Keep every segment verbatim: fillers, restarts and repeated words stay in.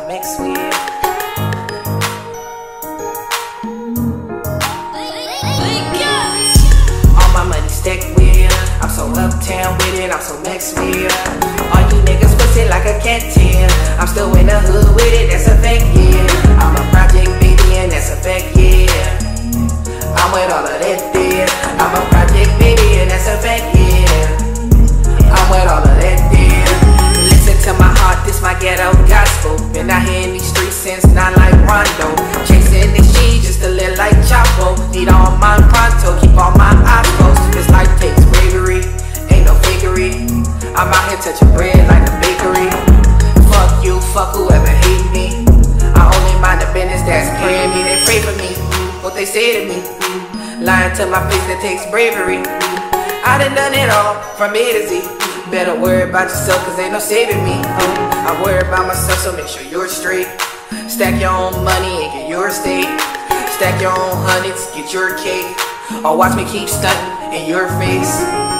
so mixed with. All my money stacked with. I'm so uptown with it, I'm so mixed with. All you niggas pussy like a cat tail. I'm still in the hood with it, that's a fact, yeah. I'm a project baby and that's a fact, yeah. I'm with all of that there. I'm a project baby and that's a fact, yeah. I'm with all of that there. Listen to my heart, this my ghetto gospel. Been out here in these streets since not like Rondo. Chasing these cheese just to live like Chapo. Need all my pronto, keep all my eyes closed. This life takes bravery, ain't no fakery. I'm out here touching bread like a bakery. Fuck you, fuck whoever hate me. I only mind the business that's praying me. They pray for me, what they say to me. Lying to my face, that takes bravery. I done done it all, from A to Z. Better worry about yourself, cause ain't no saving me. I worry about myself, so make sure you're straight. Stack your own money and get your estate. Stack your own hundreds, get your cake. Or watch me keep stunting in your face.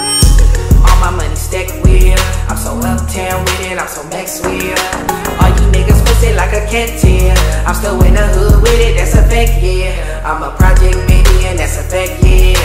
All my money stacked with. I'm so uptown with it, I'm so max with. All you niggas pussy like a cat tail. I'm still in the hood with it, that's a fact, yeah. I'm a project baby and that's a fact, yeah.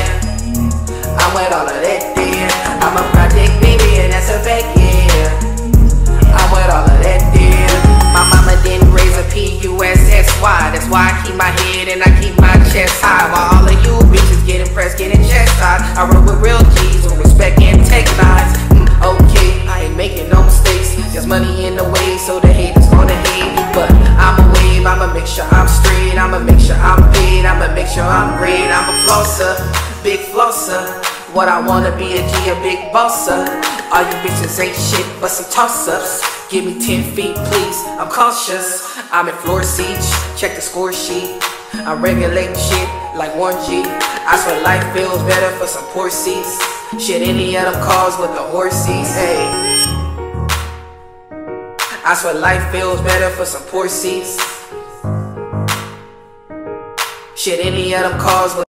I'm with all of that there. I'm a project baby and that's a fact, yeah. I'm with all of that there. My mama didn't raise a P U S S Y. That's why I keep my head and I keep my chest high. While all of you bitches get impressed, getting chastised. I roll with real G's with respect and tech lines. Mm, okay, I ain't making no mistakes. There's money in the way, so the haters gonna hate. But I'ma wave, I'ma make sure I'm straight. I'ma make sure I'm paid, I'ma make sure I'm great. I'm a flosser, big flosser. What I wanna be a G, a big bosser. All you bitches ain't shit but some toss-ups. Give me ten feet please, I'm cautious. I'm in floor seats, check the score sheet. I'm regulating shit like one G. I swear life feels better for some poor seats. Shit, any of them cars with the horsies, hey. I swear life feels better for some poor seats. Shit, any of them cars with